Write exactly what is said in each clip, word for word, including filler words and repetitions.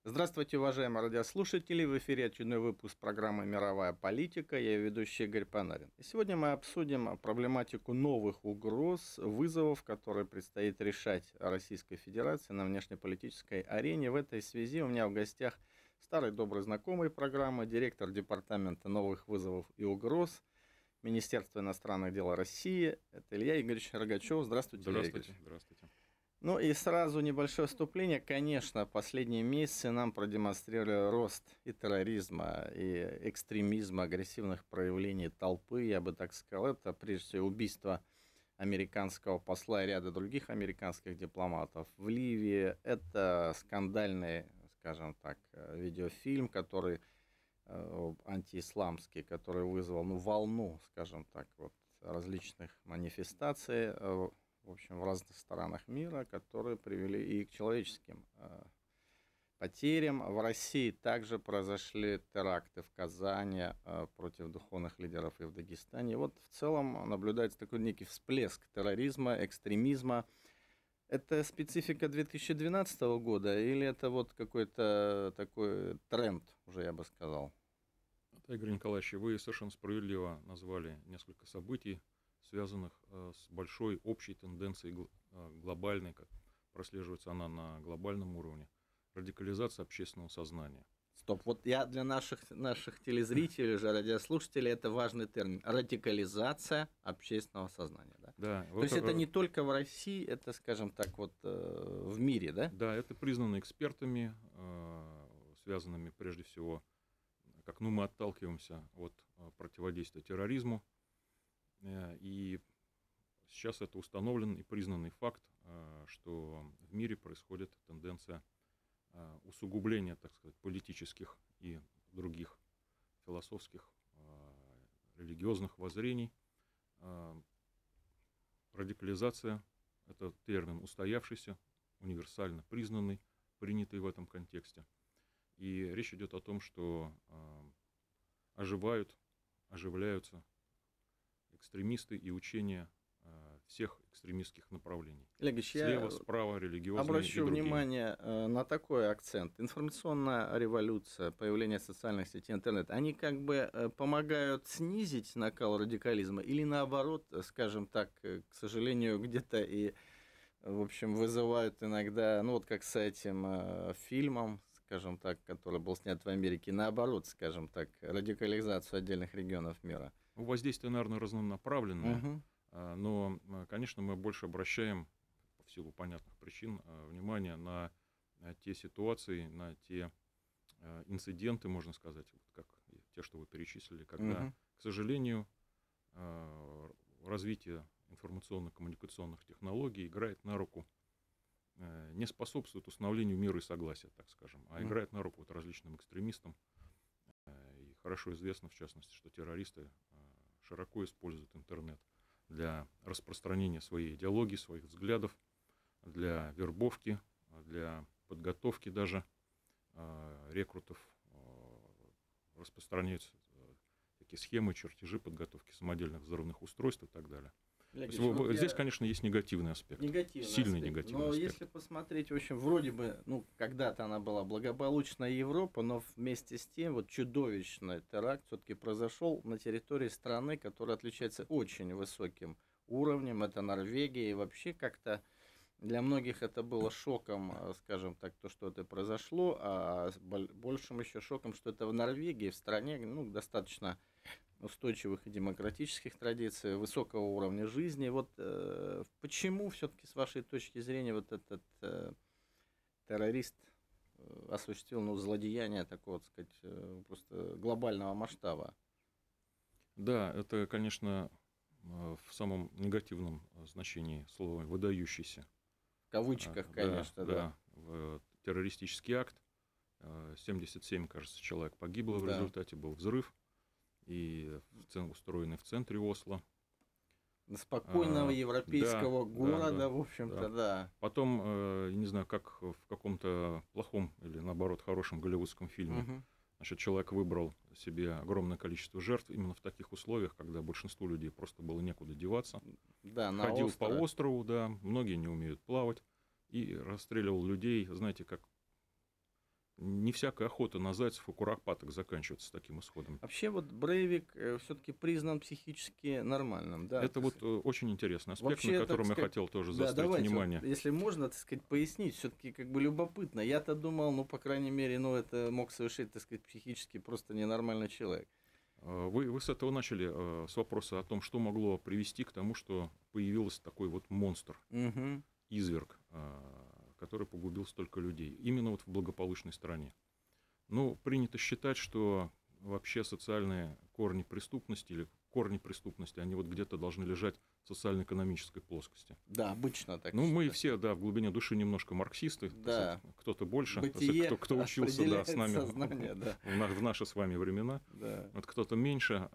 Здравствуйте, уважаемые радиослушатели! В эфире очередной выпуск программы «Мировая политика». Я ведущий Игорь Панарин. И сегодня мы обсудим проблематику новых угроз, вызовов, которые предстоит решать Российской Федерации на внешнеполитической арене. В этой связи у меня в гостях старый добрый знакомый программы, директор Департамента новых вызовов и угроз Министерства иностранных дел России. Это Илья Игоревич Рогачев. Здравствуйте, Здравствуйте. Илья Игоревич. Здравствуйте. Ну и сразу небольшое вступление. Конечно, последние месяцы нам продемонстрировали рост и терроризма, и экстремизма, агрессивных проявлений толпы, я бы так сказал. Это, прежде всего, убийство американского посла и ряда других американских дипломатов в Ливии. Это скандальный, скажем так, видеофильм, который э, антиисламский, который вызвал ну, волну, скажем так, вот, различных манифестаций, э, в общем, в разных странах мира, которые привели и к человеческим э, потерям. В России также произошли теракты в Казани э, против духовных лидеров и в Дагестане. И вот в целом наблюдается такой некий всплеск терроризма, экстремизма. Это специфика две тысячи двенадцатого года или это вот какой-то такой тренд, уже я бы сказал? Это, Игорь Николаевич, вы совершенно справедливо назвали несколько событий, связанных с большой общей тенденцией глобальной, как прослеживается она на глобальном уровне, радикализация общественного сознания. Стоп, вот я для наших, наших телезрителей, уже радиослушателей, это важный термин. Радикализация общественного сознания. Да? Да, То вот, есть это не только в России, это, скажем так, вот в мире, да? Да, это признано экспертами, связанными прежде всего, как ну, мы отталкиваемся от противодействия терроризму. И сейчас это установлен и признанный факт, что в мире происходит тенденция усугубления, так сказать, политических и других философских, религиозных воззрений. Радикализация – это термин устоявшийся, универсально признанный, принятый в этом контексте. И речь идет о том, что оживают, оживляются экстремисты и учения э, всех экстремистских направлений. Ильич, слева, справа, религиозные обращу и другие. внимание э, на такой акцент. Информационная революция, появление социальных сетей, интернет, они как бы э, помогают снизить накал радикализма или наоборот, скажем так, э, к сожалению, где-то и, в общем, вызывают иногда, ну вот как с этим э, фильмом, скажем так, который был снят в Америке, наоборот, скажем так, радикализацию отдельных регионов мира. Воздействие, наверное, разнонаправленное, угу. но, конечно, мы больше обращаем, в силу понятных причин, внимание на те ситуации, на те инциденты, можно сказать, вот как те, что вы перечислили, когда, угу. к сожалению, развитие информационно-коммуникационных технологий играет на руку, не способствует установлению мира и согласия, так скажем, а играет на руку вот различным экстремистам. И хорошо известно, в частности, что террористы широко используют интернет для распространения своей идеологии, своих взглядов, для вербовки, для подготовки даже рекрутов, распространяются такие схемы, чертежи подготовки самодельных взрывных устройств и так далее. Ильич, есть, ну, здесь, я... конечно, есть негативный аспект. Негативный сильный аспект. негативный но аспект. Если посмотреть, в общем, вроде бы, ну, когда-то она была благополучная Европа, но вместе с тем вот чудовищный теракт все-таки произошел на территории страны, которая отличается очень высоким уровнем. Это Норвегия, и вообще как-то для многих это было шоком, скажем так, то, что это произошло, а большим еще шоком, что это в Норвегии, в стране, ну, достаточно устойчивых и демократических традиций, высокого уровня жизни. Вот э, почему все-таки, с вашей точки зрения, вот этот э, террорист э, осуществил ну, злодеяние такого, так сказать, э, просто глобального масштаба? Да, это, конечно, в самом негативном значении слова «выдающийся». В кавычках, конечно, да. да. Террористический акт. семьдесят семь, кажется, человек погибло в да. результате, был взрыв. И устроенный в центре Осло. Спокойного а, европейского да, города, да, да, в общем-то, да. да. Потом, э, не знаю, как в каком-то плохом или, наоборот, хорошем голливудском фильме, угу. значит, человек выбрал себе огромное количество жертв именно в таких условиях, когда большинству людей просто было некуда деваться. Да, на Ходил остров. по острову, да, многие не умеют плавать, и расстреливал людей, знаете, как не всякая охота на зайцев и куропаток заканчивается таким исходом. Вообще вот Брейвик все-таки признан психически нормальным, да? Это вот очень интересный аспект, Вообще, на котором сказать, я хотел тоже да, заострить давайте, внимание. Вот, если можно, так сказать, пояснить, все-таки как бы любопытно. Я-то думал, ну, по крайней мере, ну, это мог совершить, так сказать, психически просто ненормальный человек. Вы, вы с этого начали, с вопроса о том, что могло привести к тому, что появился такой вот монстр, угу. изверг, который погубил столько людей, именно вот в благополучной стране. Ну, принято считать, что вообще социальные корни преступности или корни преступности, они вот где-то должны лежать в социально-экономической плоскости. Да, обычно так. Ну, мы все, да, в глубине души немножко марксисты, да. Кто-то больше, Бытие кто, кто учился да, с нами сознание, да. в, в наши с вами времена, да. вот кто-то меньше.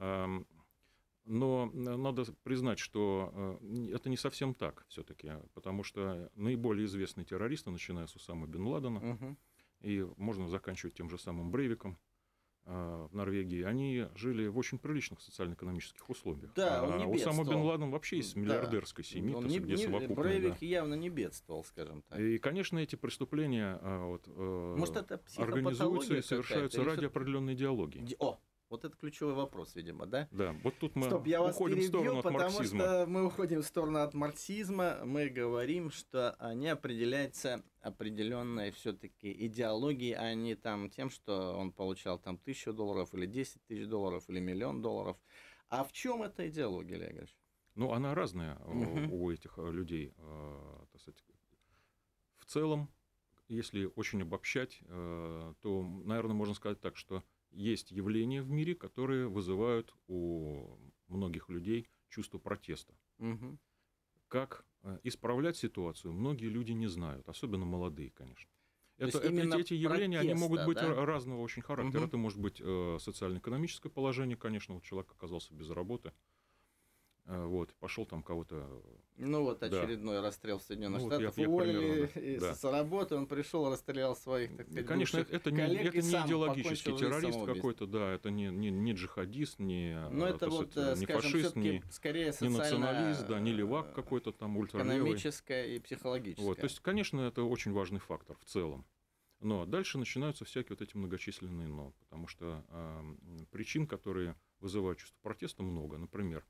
Но надо признать, что это не совсем так все-таки, потому что наиболее известные террористы, начиная с Усама бен Ладена, угу. и можно заканчивать тем же самым Брейвиком в Норвегии, они жили в очень приличных социально-экономических условиях. Да, он не а Усама бен Ладен вообще из да. миллиардерской семьи, он не, где не, совокупно. Брейвик да. явно не бедствовал, скажем так. И, конечно, эти преступления вот, Может, это организуются и совершаются ради определенной идеологии. О! Вот это ключевой вопрос, видимо, да? Да, вот тут мы Стоп, я вас уходим перебью, в сторону от потому марксизма. Что мы уходим в сторону от марксизма, мы говорим, что они определяются определенной все-таки идеологией, а не там тем, что он получал там тысячу долларов или десять тысяч долларов или миллион долларов. А в чем эта идеология, Илья Игоревич? Ну, она разная uh-huh. у этих людей. Так сказать. В целом, если очень обобщать, то, наверное, можно сказать так, что есть явления в мире, которые вызывают у многих людей чувство протеста. Угу. Как исправлять ситуацию, многие люди не знают, особенно молодые, конечно. Это, это, эти, эти явления протеста, они могут быть да? разного очень характера. Угу. Это может быть э, социально-экономическое положение, конечно, вот человек оказался без работы. Вот, пошел там кого-то... Ну вот очередной да. расстрел в Соединенных ну, Штатах. Вот Уволили примерно, да. с работы, он пришел, расстрелял своих, так сказать, конечно, это не, это не идеологический террорист какой-то, да, это не, не, не джихадист, не, Но это вот, сказать, не скажем, фашист, не, скорее не националист, да, не левак какой-то там ультралевый. Экономическое и психологическое. Вот, то есть, конечно, это очень важный фактор в целом. Но дальше начинаются всякие вот эти многочисленные «но», потому что э, причин, которые вызывают чувство протеста, много. Например,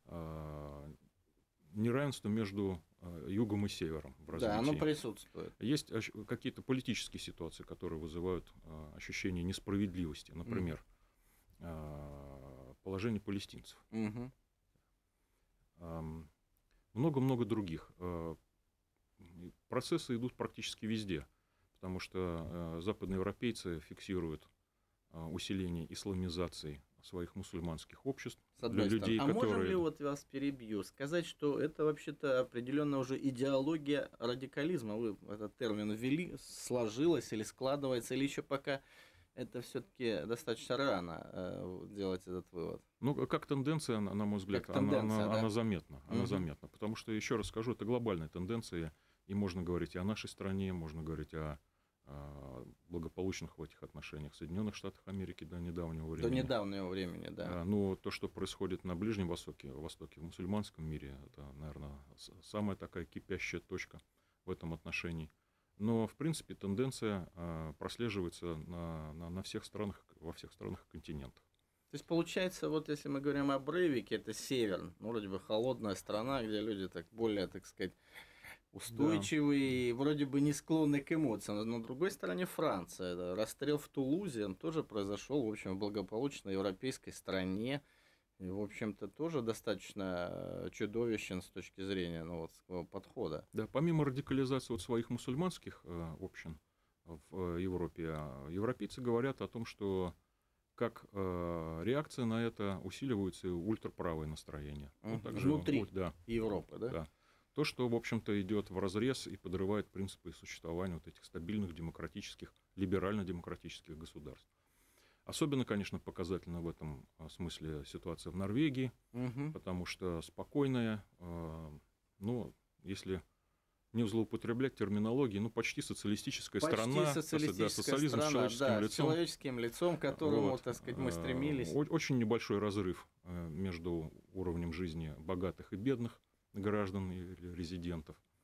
неравенство между югом и севером в развитии. Да, оно присутствует. Есть какие-то политические ситуации, которые вызывают ощущение несправедливости. Например, mm. положение палестинцев. Mm-hmm. Много-много других. Процессы идут практически везде, потому что западноевропейцы фиксируют усиление исламизации своих мусульманских обществ. С одной для людей, а которые... можем ли, вот вас перебью, сказать, что это вообще-то определенная уже идеология радикализма? Вы этот термин ввели, сложилась или складывается, или еще пока это все-таки достаточно рано э, делать этот вывод? Ну, как тенденция, на мой взгляд, как она, она, да? она заметна. Она угу. заметна. Потому что, еще раз скажу, это глобальная тенденция, и можно говорить и о нашей стране, можно говорить о благополучных в этих отношениях в Соединенных Штатах Америки до недавнего времени. До недавнего времени, да. Но то, что происходит на Ближнем Востоке, Востоке, в мусульманском мире, это, наверное, самая такая кипящая точка в этом отношении. Но, в принципе, тенденция прослеживается на, на, на всех странах, во всех странах континента. То есть, получается, вот если мы говорим о Брейвике, это север, ну, вроде бы холодная страна, где люди так более, так сказать, устойчивый, да. вроде бы не склонный к эмоциям. Но, на другой стороне, Франция. Расстрел в Тулузе, он тоже произошел, в общем, в благополучной европейской стране. И, в общем-то, тоже достаточно чудовищен с точки зрения ну, вот, подхода. Да, помимо радикализации вот своих мусульманских э, общин в Европе, европейцы говорят о том, что как э, реакция на это усиливаются и ультраправые настроения. Uh-huh. Ну, внутри вот, да, Европы, да? Да. То, что, в общем-то, идет вразрез и подрывает принципы существования вот этих стабильных демократических, либерально-демократических государств. Особенно, конечно, показательно в этом смысле ситуация в Норвегии, угу. потому что спокойная, э, ну, если не злоупотреблять терминологией, ну, почти социалистическая почти страна, социалистическая да, социализм страна, с человеческим да, лицом. С человеческим лицом, к которому, вот, так сказать, мы стремились. Очень небольшой разрыв между уровнем жизни богатых и бедных граждан и резидентов.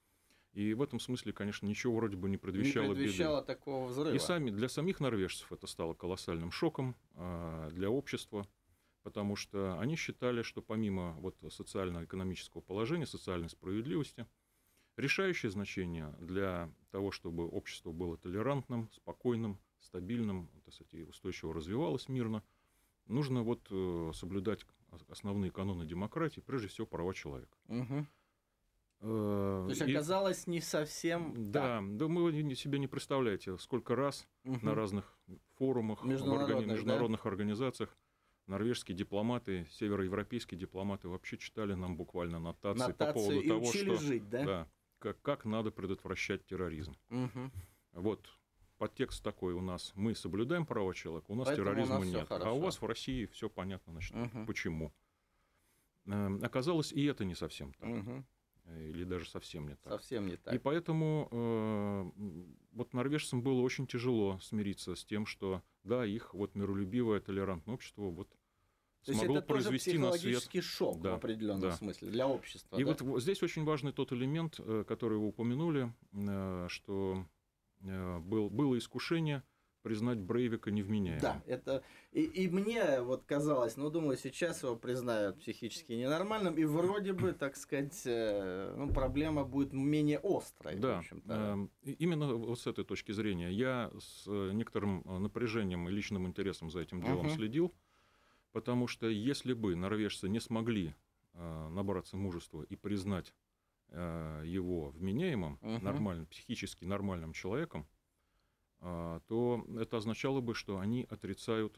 И в этом смысле, конечно, ничего вроде бы не предвещало, не предвещало беды. такого взрыва. И сами, для самих норвежцев это стало колоссальным шоком, для общества, потому что они считали, что помимо вот социально-экономического положения, социальной справедливости, решающее значение для того, чтобы общество было толерантным, спокойным, стабильным, так сказать, и устойчиво развивалось мирно, нужно вот соблюдать основные каноны демократии, прежде всего права человека. Угу. То есть оказалось и, не совсем да, так. Да, вы себе не представляете, сколько раз угу. на разных форумах, международных, в международных да? организациях норвежские дипломаты, североевропейские дипломаты вообще читали нам буквально нотации, нотации по поводу и того, учили что жить, да? Да, как, как надо предотвращать терроризм. Угу. Вот подтекст такой у нас: мы соблюдаем права человека, у нас Поэтому терроризма у нас нет, а у вас в России все понятно, значит, угу. почему. Оказалось, и это не совсем так. Угу. Или даже совсем не так. Совсем не так. И поэтому э, вот норвежцам было очень тяжело смириться с тем, что да, их вот миролюбивое, толерантное общество вот То смогло есть это произвести на свет. Психологический шок, да, в определенном да. смысле для общества. И да? вот здесь очень важный тот элемент, который вы упомянули, что был, было искушение признать Брейвика невменяемым. Да, это и, и мне вот казалось, ну, думаю, сейчас его признают психически ненормальным, и вроде бы, так сказать, ну, проблема будет менее острой. Да, в общем-то. Именно вот с этой точки зрения я с некоторым напряжением и личным интересом за этим делом uh-huh. следил, потому что если бы норвежцы не смогли набраться мужества и признать его вменяемым, uh-huh. нормальным, психически нормальным человеком, то это означало бы, что они отрицают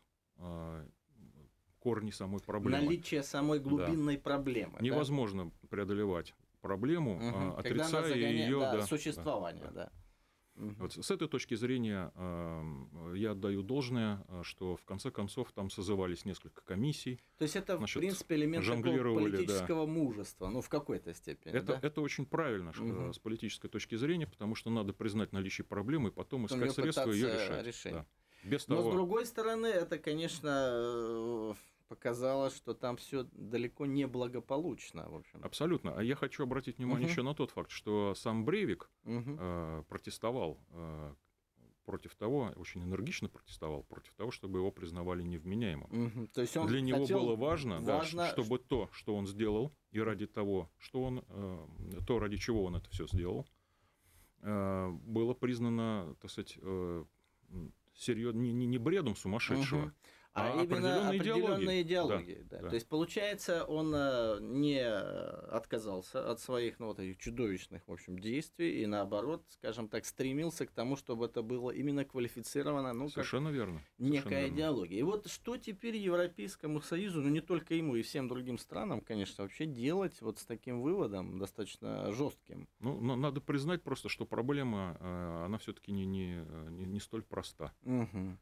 корни самой проблемы. Наличие самой глубинной да. проблемы. Невозможно да? преодолевать проблему, угу. отрицая загоняет, ее да, да, существование. Да. Да. Угу. Вот с этой точки зрения я отдаю должное, что в конце концов там созывались несколько комиссий. То есть это, значит, в принципе, элемент такого политического да. мужества, ну, в какой-то степени. Это, да? это очень правильно угу. с политической точки зрения, потому что надо признать наличие проблемы и потом искать ее средства ее решать. Да. Без Но того... с другой стороны, это, конечно, показалось, что там все далеко не благополучно. В общем. Абсолютно. А я хочу обратить внимание uh-huh. еще на тот факт, что сам Брейвик uh-huh. э, протестовал э, против того, очень энергично протестовал против того, чтобы его признавали невменяемым. Uh-huh. То есть он Для него было важно, важно... Да, чтобы то, что он сделал, и ради того, что он, э, то, ради чего он это все сделал, э, было признано, так сказать, э, серьезно, не, не бредом сумасшедшего, uh-huh. А, а именно определенные идеологии. Да, да. Да. То есть, получается, он не отказался от своих ну, вот этих чудовищных в общем, действий и, наоборот, скажем так, стремился к тому, чтобы это было именно квалифицировано ну, Совершенно как верно. некая Совершенно идеология. верно. И вот что теперь Европейскому Союзу, ну не только ему и всем другим странам, конечно, вообще делать вот с таким выводом достаточно жестким? Ну, но надо признать просто, что проблема, она все-таки не, не, не, не столь проста. Угу.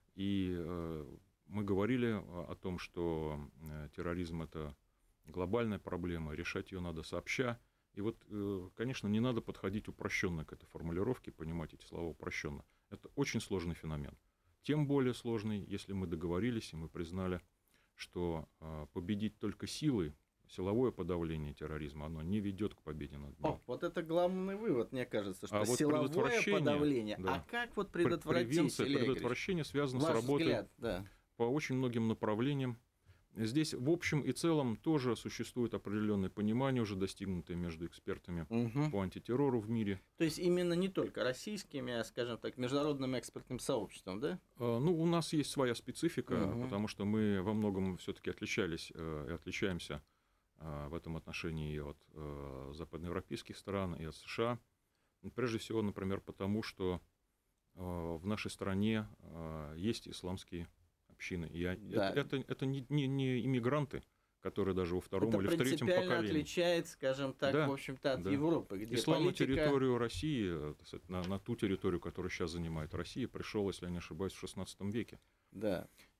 И мы говорили о том, что терроризм – это глобальная проблема, решать ее надо сообща. И вот, конечно, не надо подходить упрощенно к этой формулировке, понимать эти слова упрощенно. Это очень сложный феномен. Тем более сложный, если мы договорились и мы признали, что победить только силой, силовое подавление терроризма, оно не ведет к победе над ним. О, вот это главный вывод, мне кажется, что а силовое вот подавление. Да. А как вот предотвратить? Превенция, предотвращение связано с работой. Взгляд, да. По очень многим направлениям. Здесь, в общем и целом, тоже существует определенное понимание, уже достигнутое между экспертами угу. по антитеррору в мире. То есть именно не только российскими, а, скажем так, международным экспертным сообществом, да? А, ну, у нас есть своя специфика, угу. потому что мы во многом все-таки отличались э, и отличаемся э, в этом отношении и от э, западноевропейских стран, и от США. Прежде всего, например, потому что э, в нашей стране э, есть исламские общины. Я, да. Это, это, это не, не, не иммигранты, которые даже во втором это или в третьем поколении. Это принципиально отличает, скажем так, да, в общем-то, от да. Европы, где Ислам политика... на территорию России, на, на ту территорию, которую сейчас занимает Россия, пришел, если я не ошибаюсь, в шестнадцатом веке. Да.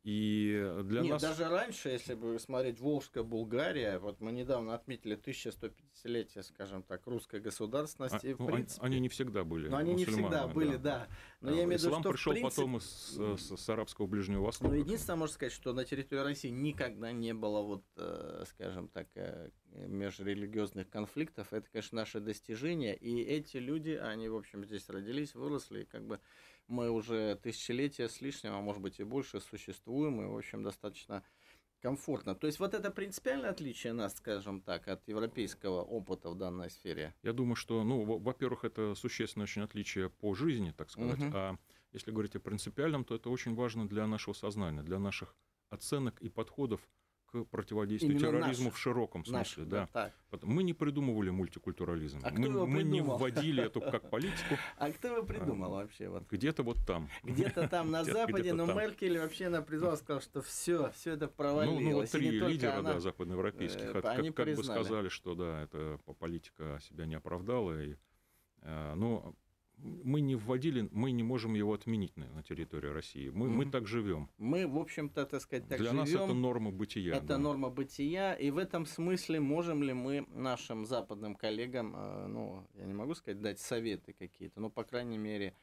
И для Нет, нас... даже раньше, если бы смотреть Волжская Булгария, вот мы недавно отметили тысяча сто пятидесятилетие, скажем так, русской государственности. А, в ну, принципе, они не всегда были но они не всегда были, да. Но я имею в виду, Ислам что пришел в принципе... потом из, с, с арабского Ближнего Востока. Ну, единственное, можно сказать, что на территории России никогда не было, вот, э, скажем так, э, межрелигиозных конфликтов. Это, конечно, наше достижение. И эти люди, они, в общем, здесь родились, выросли, и как бы мы уже тысячелетия с лишним, а может быть и больше, существуем, и, в общем, достаточно комфортно. То есть вот это принципиальное отличие нас, скажем так, от европейского опыта в данной сфере? Я думаю, что, ну, во-первых, это существенное очень отличие по жизни, так сказать. Угу. А если говорить о принципиальном, то это очень важно для нашего сознания, для наших оценок и подходов к противодействию Именно терроризму наших. в широком смысле. Наших, да. да, так. Мы не придумывали мультикультурализм. А кто мы его мы не придумал? вводили эту как политику. А кто его придумал вообще? Вот? Где-то вот там. Где-то там на Где-то Западе, но там. Меркель вообще она призвала, сказала, что все, все это провалилось. Ну, ну вот И не три только лидера, она, да, западноевропейских, э, как, они как бы признали. сказали, что да, это политика себя не оправдала. И, э, но мы не вводили, мы не можем его отменить на, на территории России. Мы, mm-hmm. мы так живем. Мы, в общем-то, так сказать, так Для живем. нас это норма бытия. Это да. норма бытия, и в этом смысле можем ли мы нашим западным коллегам, э, ну, я не могу сказать, дать советы какие-то, но, по крайней мере,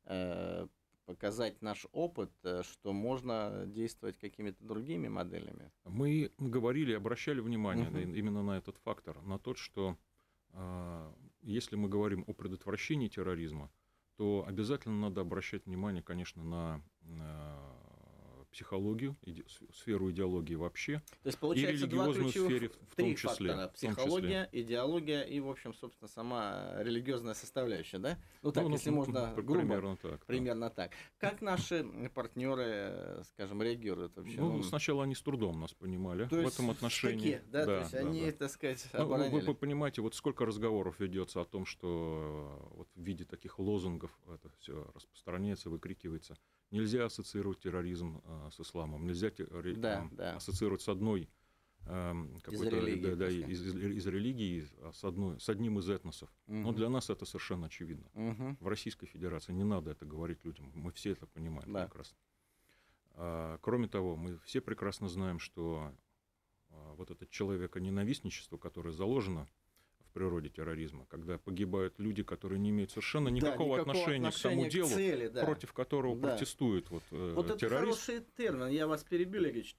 э, показать наш опыт, что можно действовать какими-то другими моделями? Мы говорили, обращали внимание Uh-huh. именно на этот фактор, на то, что э, если мы говорим о предотвращении терроризма, то обязательно надо обращать внимание, конечно, на, на психологию, иде, сферу идеологии вообще, то есть, получается, и религиозную два сферу в три том числе. Фактора. Психология, идеология и, в общем, собственно, сама религиозная составляющая, да? Ну так, ну, если ну, можно грубо. Примерно так. Примерно да. так. Как наши партнеры, скажем, реагируют вообще? Ну, ну, сначала они с трудом нас понимали то в этом отношении. Таки, да, да, то есть да, они, да. так сказать, ну, оборонили. Вы, вы понимаете, вот сколько разговоров ведется о том, что вот в виде таких лозунгов это все распространяется, выкрикивается. Нельзя ассоциировать терроризм э, с исламом, нельзя террори... да, э, да. ассоциировать с одной э, из религии, да, да, из, из, из религии, с, одной, с одним из этносов. Угу. Но для нас это совершенно очевидно. Угу. В Российской Федерации не надо это говорить людям, мы все это понимаем да. прекрасно. А, кроме того, мы все прекрасно знаем, что а, вот это человеконенавистничество, которое заложено в природе терроризма, когда погибают люди, которые не имеют совершенно никакого, да, никакого отношения, отношения к тому делу, к цели, да. против которого да. протестует вот, э, вот террорист. Это хороший термин, я вас перебил, Ильич.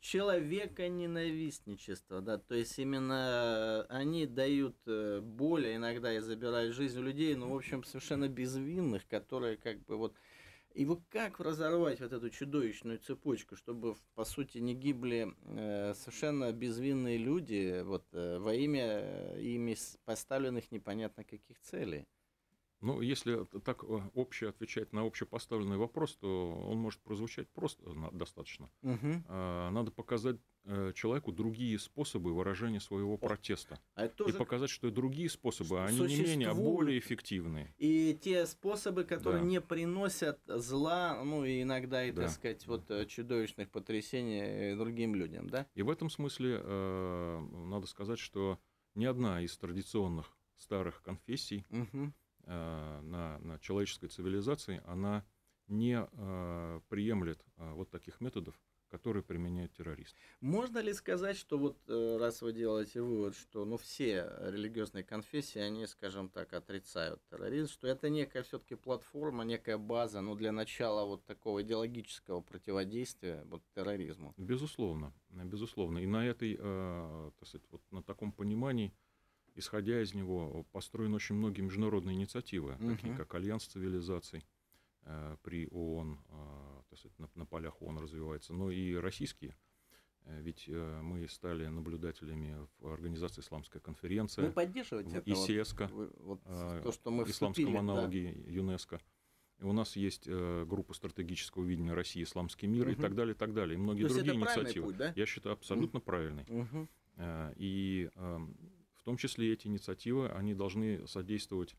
Человеконенавистничество, да, то есть именно они дают боль, иногда и забирают жизнь у людей, ну, в общем, совершенно безвинных, которые как бы вот... И вот как разорвать вот эту чудовищную цепочку, чтобы, по сути, не гибли э, совершенно безвинные люди вот, э, во имя ими поставленных непонятно каких целей? Ну, если так обще отвечать на общепоставленный вопрос, то он может прозвучать просто достаточно. Угу. Надо показать человеку другие способы выражения своего протеста. А это тоже и показать, что другие способы, они не менее, а более эффективные. И те способы, которые да. не приносят зла, ну и иногда и, да. так сказать, вот чудовищных потрясений другим людям, да? И в этом смысле э, надо сказать, что ни одна из традиционных старых конфессий угу. э, на, на человеческой цивилизации, она не э, приемлет э, вот таких методов, которые применяют террористы. Можно ли сказать, что вот раз вы делаете вывод, что ну, все религиозные конфессии, они, скажем так, отрицают терроризм, что это некая все-таки платформа, некая база, ну, для начала вот такого идеологического противодействия вот, терроризму? Безусловно, безусловно. И на этой, э, так сказать, вот на таком понимании, исходя из него, построены очень многие международные инициативы, uh-huh. такие как Альянс цивилизаций э, при ООН, э, На, на полях ООН развивается, но и российские. Ведь э, мы стали наблюдателями в организации «Исламская конференция». Вы поддерживаете это? ИСЕСКО, вот, вот, э, то, что мы исламском аналоге да. ЮНЕСКО. И у нас есть э, группа стратегического видения России, исламский мир, угу. и так далее, и так далее. И многие то другие это инициативы. Путь, да? Я считаю, абсолютно угу. правильный. Угу. Э, и э, в том числе эти инициативы, они должны содействовать,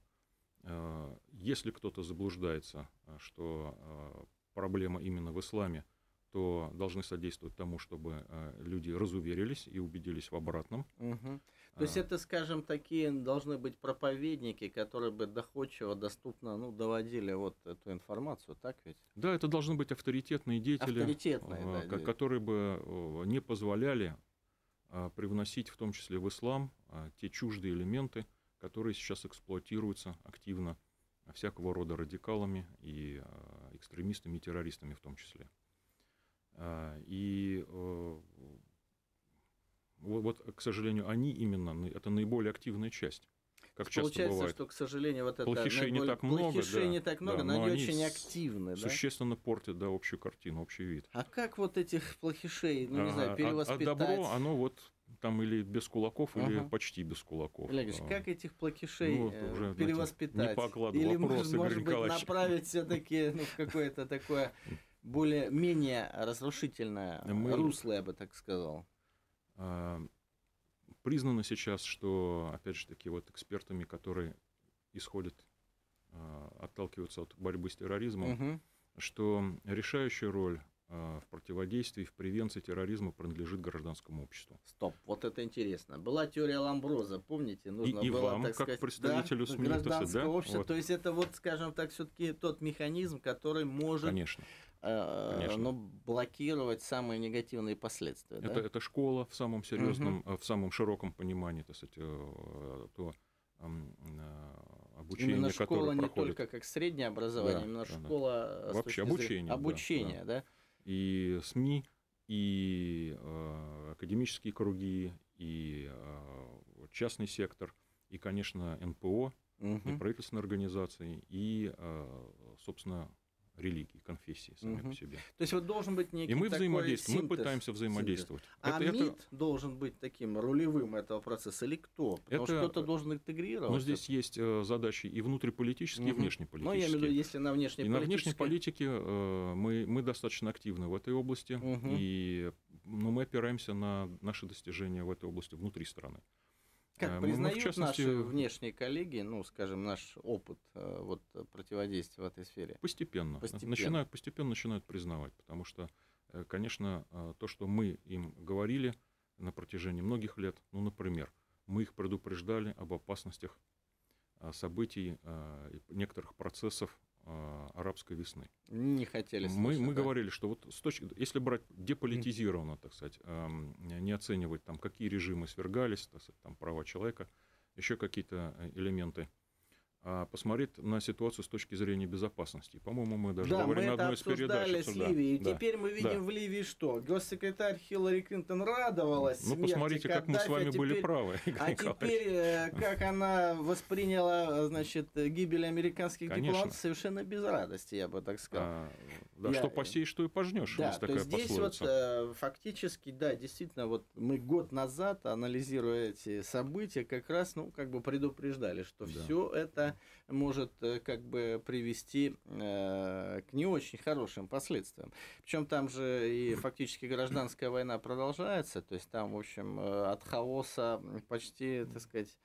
э, если кто-то заблуждается, что э, проблема именно в исламе, то должны содействовать тому, чтобы люди разуверились и убедились в обратном. Угу. То есть это, скажем, такие должны быть проповедники, которые бы доходчиво, доступно, ну, доводили вот эту информацию, так ведь? Да, это должны быть авторитетные деятели, авторитетные, да, которые бы не позволяли привносить в том числе в ислам те чуждые элементы, которые сейчас эксплуатируются активно всякого рода радикалами и экстремистами, и террористами в том числе. И вот, к сожалению, они именно, это наиболее активная часть. Как часто Получается, бывает. Что, к сожалению, вот это плохишей не так много, плохишей да, не так много, да, но, но они они очень активны. Существенно да? портят, да, общую картину, общий вид. А как вот этих плохишей, ну, не а, знаю, перевоспитать? А добро, оно вот там или без кулаков, ага. или почти без кулаков. Олег Ильич, как этих плохишей ну, э, уже, перевоспитать? Знаете, не поклад Или, вопрос, может быть, направить все-таки ну, в какое-то такое более-менее разрушительное Мы... русло, я бы так сказал? Признано сейчас, что, опять же таки, вот экспертами, которые исходят, отталкиваются от борьбы с терроризмом, угу. что решающая роль в противодействии, в превенции терроризма принадлежит гражданскому обществу. Стоп, вот это интересно. Была теория Ламброза, помните? Нужно и, и было, вам, так как сказать, представителю да, СМИ, гражданского да? общества. Вот. То есть это вот, скажем так, все-таки тот механизм, который может Конечно. Э, Конечно. но блокировать самые негативные последствия. Это, да? это школа в самом серьезном, угу. в самом широком понимании, так сказать, то обучение, именно школа которое не проходит. только как среднее образование, да, именно да, школа да. Вообще обучение, обучение, да, да. да. И СМИ, и э, академические круги, и э, частный сектор, и, конечно, эн пэ о, угу. неправительственные организации, и, э, собственно, религии, конфессии сами угу. по себе. То есть вот должен быть некий И мы такой взаимодействуем, синтез, мы пытаемся взаимодействовать. А это, МИД это... должен быть таким рулевым этого процесса или кто? Потому это... что кто-то должен интегрировать. Но здесь есть задачи и внутриполитические, угу. и внешнеполитические. Ну, я имею в виду, если на внешней и политической... на внешней политике э, мы, мы достаточно активны в этой области, угу. и ну, мы опираемся на наши достижения в этой области внутри страны. Как мы, признают мы, в частности, наши внешние коллеги, ну, скажем, наш опыт вот, противодействия в этой сфере? Постепенно. Постепенно. Начинают, постепенно начинают признавать, потому что, конечно, то, что мы им говорили на протяжении многих лет, ну, например, мы их предупреждали об опасностях событий, некоторых процессов арабской весны. Не хотели слушать, мы, мы да? говорили, что вот с точки, если брать деполитизированно, так сказать, не оценивать там, какие режимы свергались, так сказать, там, права человека, еще какие-то элементы, а посмотреть на ситуацию с точки зрения безопасности. По-моему, мы даже да, говорили мы на одной из передач. с Ливией. И да, теперь мы видим да. в Ливии что? Госсекретарь Хиллари Клинтон радовалась Ну, смерти посмотрите, как Каддафи, мы с вами а теперь, были правы. А теперь, как она восприняла, значит, гибель американских Конечно. дипломатов совершенно без радости, я бы так сказал. А, да, я... что посеешь, что и пожнешь. Да, есть то такая есть здесь пословица. вот фактически, да, действительно, вот мы год назад, анализируя эти события, как раз, ну, как бы предупреждали, что да. все это может как бы привести э, к не очень хорошим последствиям. Причем там же и фактически гражданская война продолжается, то есть там, в общем, от хаоса почти, так сказать,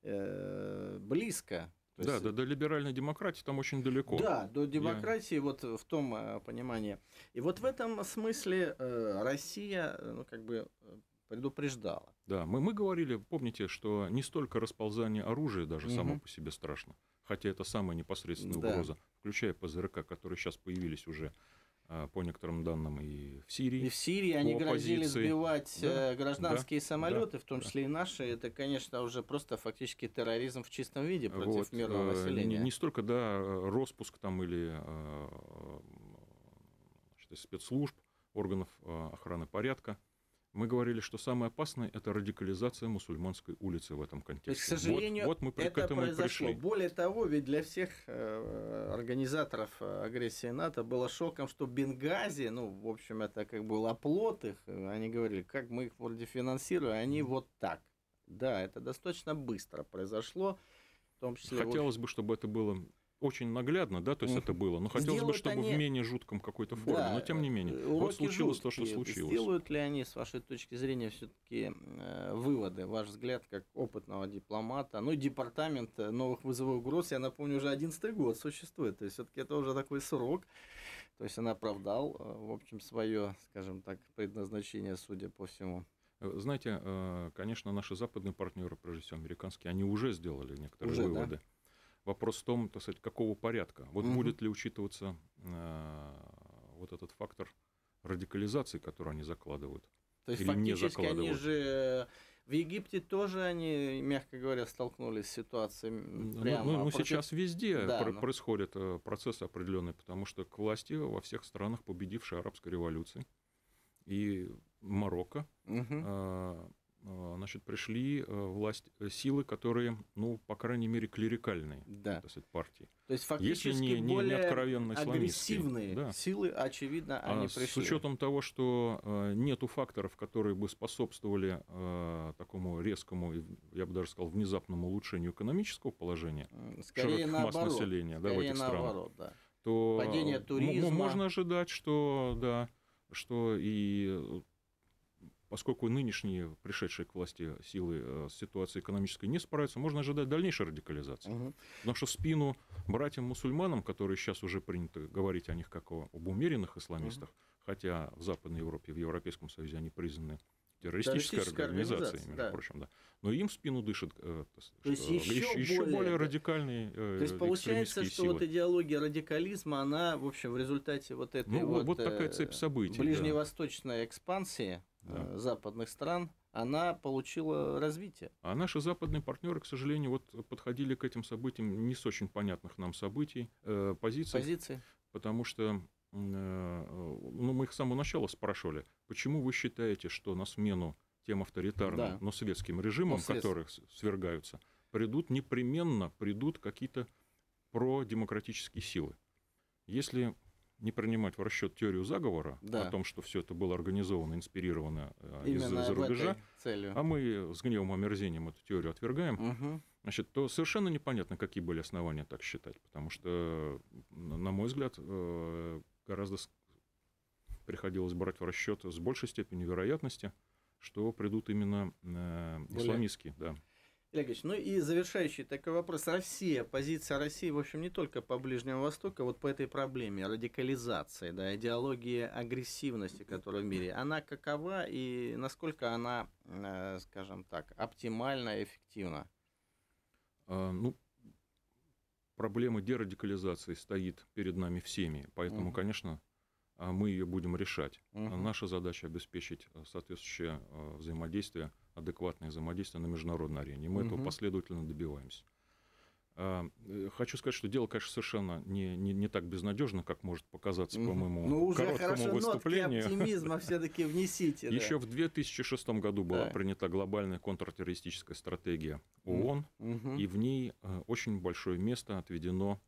э, близко. То да, есть, до, до либеральной демократии там очень далеко. Да, до демократии Я... вот в том э, понимании. И вот в этом смысле э, Россия, ну, как бы предупреждала. Да, мы, мы говорили, помните, что не столько расползание оружия даже угу. само по себе страшно, хотя это самая непосредственная да. угроза, включая ПЗРК, которые сейчас появились уже, по некоторым данным, и в Сирии. И в Сирии они грозили сбивать да, гражданские да, самолеты, да, в том числе да. и наши. Это, конечно, уже просто фактически терроризм в чистом виде против вот, мирного населения. Не, не столько, да, роспуск там или значит, спецслужб, органов охраны порядка. Мы говорили, что самое опасное – это радикализация мусульманской улицы в этом контексте. То есть, к сожалению, вот, вот мы это к этому произошло. И пришли. Более того, ведь для всех э, организаторов агрессии НАТО было шоком, что Бенгази, ну, в общем, это как бы оплот их, они говорили, как мы их вроде финансируем, они вот так. Да, это достаточно быстро произошло. В том числе Хотелось вот... бы, чтобы это было... Очень наглядно, да, то есть mm-hmm. это было. Но хотелось Сделают бы, чтобы они... в менее жутком какой-то форме. Да, но тем не менее. Вот случилось жуткие. то, что случилось. Сделают ли они, с вашей точки зрения, все-таки э, выводы, ваш взгляд, как опытного дипломата? Ну, департамент новых вызовов угроз, я напомню, уже одиннадцатый год существует. То есть все-таки это уже такой срок. То есть он оправдал, в общем, свое, скажем так, предназначение, судя по всему. Знаете, конечно, наши западные партнеры, прежде всего американские, они уже сделали некоторые уже, выводы. Да? Вопрос в том, так сказать, какого порядка. Вот угу. будет ли учитываться вот этот фактор радикализации, который они закладывают, то есть или не фактически закладывают. Они же в Египте тоже они, мягко говоря, столкнулись с ситуацией прямо. Ну, ну, ну против... сейчас везде да, про- но... происходят процессы определенные, потому что к власти во всех странах победившей арабской революции и Марокко, угу. э, значит, пришли власть силы, которые, ну, по крайней мере, клерикальные, да. так сказать, партии. То есть фактически Если не, не, более не откровенно агрессивные да. силы, очевидно, они а пришли. С учетом того, что э, нету факторов, которые бы способствовали э, такому резкому, я бы даже сказал, внезапному улучшению экономического положения скорее широких наоборот, масс населения да, в этих наоборот, странах, да. то падение туризма. можно ожидать, что, да, что и поскольку нынешние пришедшие к власти силы с ситуацией экономической не справятся, можно ожидать дальнейшей радикализации. Угу. Потому что в спину братьям-мусульманам, которые сейчас уже принято говорить о них как об умеренных исламистах, угу. хотя в Западной Европе, в Европейском Союзе они признаны террористической организацией, между да. прочим, да. Но им в спину дышат э, то есть еще, еще, более, еще более радикальные э, то есть получается, что силы. Вот идеология радикализма, она, в общем, в результате вот этой ну, вот, вот такая цепь событий, ближневосточной да. экспансии да. западных стран, она получила развитие. А наши западные партнеры, к сожалению, вот подходили к этим событиям не с очень понятных нам событий, э, позиций, позиции, потому что ну, мы их с самого начала спрашивали, почему вы считаете, что на смену тем авторитарным, да. но светским режимам, но которые свергаются, придут непременно придут какие-то продемократические силы. Если не принимать в расчет теорию заговора, да. о том, что все это было организовано, инспирировано из-за рубежа, а мы с гневом и омерзением эту теорию отвергаем, угу. значит, то совершенно непонятно, какие были основания так считать. Потому что, на мой взгляд, гораздо приходилось брать в расчет с большей степенью вероятности, что придут именно э, исламистские. Да. Олег Ильич, ну и завершающий такой вопрос. Россия, позиция России, в общем, не только по Ближнему Востоку, а вот по этой проблеме радикализации, да, идеологии агрессивности, которая в мире, она какова и насколько она, э, скажем так, оптимальна и эффективна? А, ну, проблема дерадикализации стоит перед нами всеми, поэтому, угу. конечно, мы ее будем решать. Угу. Наша задача обеспечить соответствующее взаимодействие, адекватное взаимодействие на международной арене. Мы угу. этого последовательно добиваемся. Хочу сказать, что дело, конечно, совершенно не, не, не так безнадежно, как может показаться угу. по моему ну, короткому уже выступлению. Нотки оптимизма все-таки внесите. Еще в две тысячи шестом году была принята глобальная контртеррористическая стратегия ООН, и в ней очень большое место отведено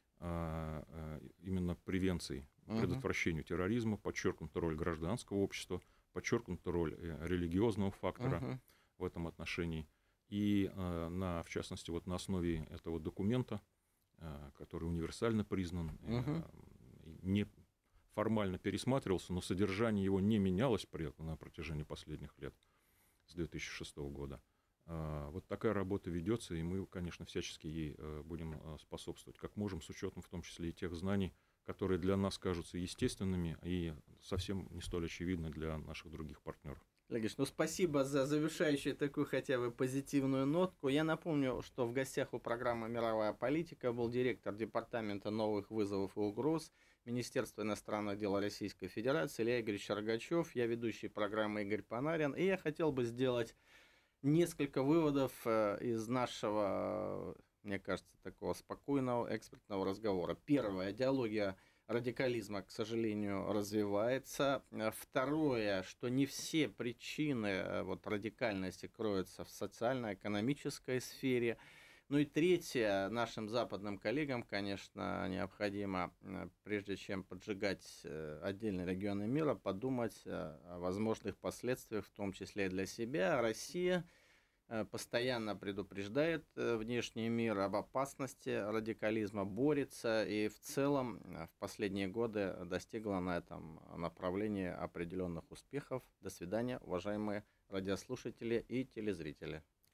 именно превенции, предотвращению uh-huh. терроризма, подчеркнута роль гражданского общества, подчеркнута роль религиозного фактора uh-huh. в этом отношении. И, на, в частности, вот на основе этого документа, который универсально признан, uh-huh. не формально пересматривался, но содержание его не менялось при этом на протяжении последних лет, с две тысячи шестого года. Вот такая работа ведется, и мы, конечно, всячески ей будем способствовать, как можем, с учетом в том числе и тех знаний, которые для нас кажутся естественными и совсем не столь очевидны для наших других партнеров. Олег Ильич, ну спасибо за завершающую такую хотя бы позитивную нотку. Я напомню, что в гостях у программы «Мировая политика» был директор Департамента новых вызовов и угроз Министерства иностранных дел Российской Федерации Илья Игоревич Рогачев. Я ведущий программы Игорь Панарин, и я хотел бы сделать несколько выводов из нашего, мне кажется, такого спокойного экспертного разговора. Первое. Идеология радикализма, к сожалению, развивается. Второе, что не все причины вот, радикальности кроются в социально-экономической сфере. Ну и третье, нашим западным коллегам, конечно, необходимо, прежде чем поджигать отдельные регионы мира, подумать о возможных последствиях, в том числе и для себя. Россия постоянно предупреждает внешний мир об опасности радикализма, борется и в целом в последние годы достигла на этом направлении определенных успехов. До свидания, уважаемые радиослушатели и телезрители.